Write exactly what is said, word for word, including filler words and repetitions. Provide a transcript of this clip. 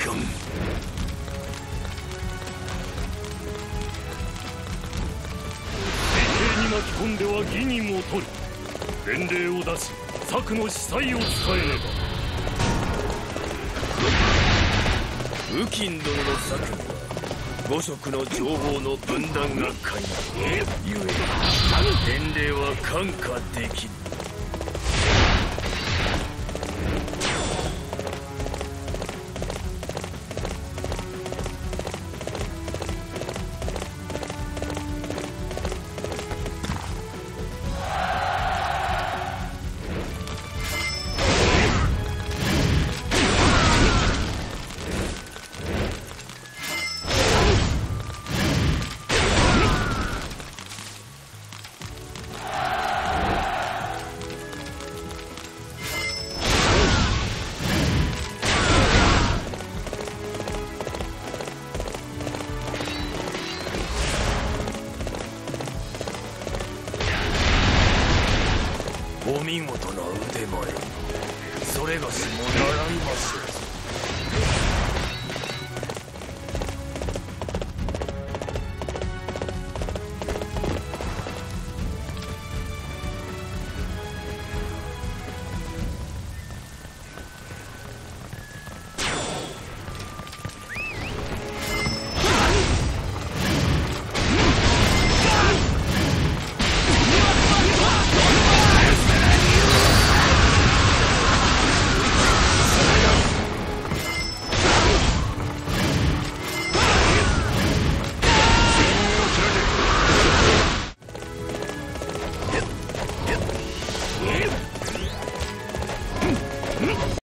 かん。 水兵に巻き込んでは義任を取る。伝令を出し策の司祭を伝えねば。 右近殿の策には五色の情報の分断が鍵ゆえ伝令は看過できぬ。お見事な腕前。それがしも習いましょう。